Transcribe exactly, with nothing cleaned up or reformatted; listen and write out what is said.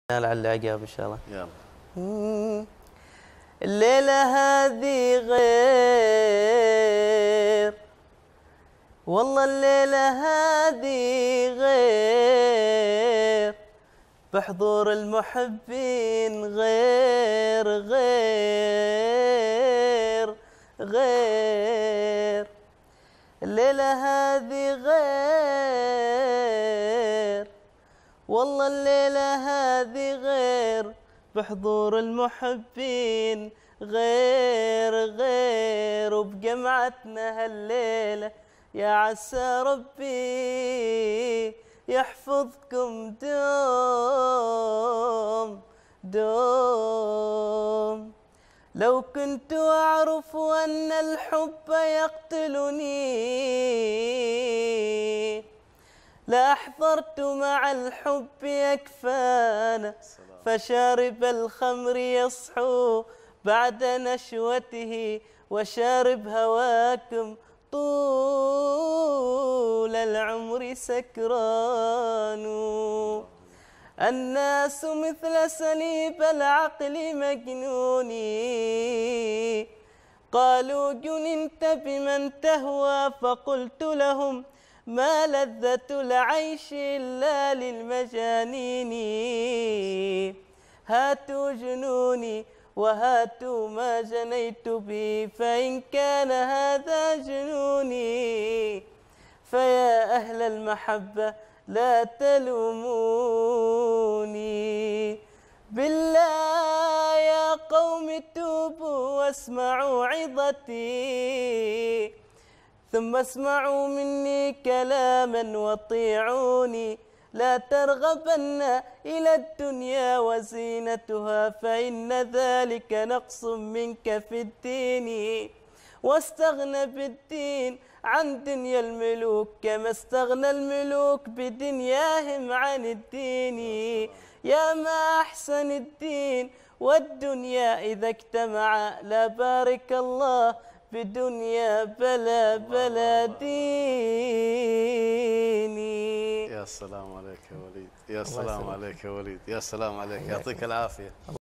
لعل عقاب ان شاء الله. يلا. الليلة هذه غير، والله الليلة هذه غير، بحضور المحبين غير غير غير. الليلة هذه غير، والله الليلة هذه غير، بحضور المحبين غير غير. وبجمعتنا هالليلة يا عسى ربي يحفظكم دوم دوم. لو كنت أعرف أن الحب يقتلني لأحضرت مع الحب أكفانا، فشارب الخمر يصحو بعد نشوته، وشارب هواكم طول العمر سكران. الناس مثل سليب العقل مجنوني، قالوا جننت بمن تهوى، فقلت لهم ما لذة العيش إلا للمجانين. هاتوا جنوني وهاتوا ما جنيت به، فإن كان هذا جنوني فيا أهل المحبة لا تلوموني. بالله يا قوم توبوا واسمعوا عظتي، ثم اسمعوا مني كلاما واطيعوني. لا ترغبن إلى الدنيا وزينتها، فإن ذلك نقص منك في الدين. واستغنى بالدين عن دنيا الملوك، كما استغنى الملوك بدنياهم عن الدين. يا ما أحسن الدين والدنيا إذا اجتمعا، لا بارك الله بدنيا بلا بلا ديني. يا سلام عليك يا وليد، يا سلام عليك يا وليد، يا سلام عليك، يعطيك العافية.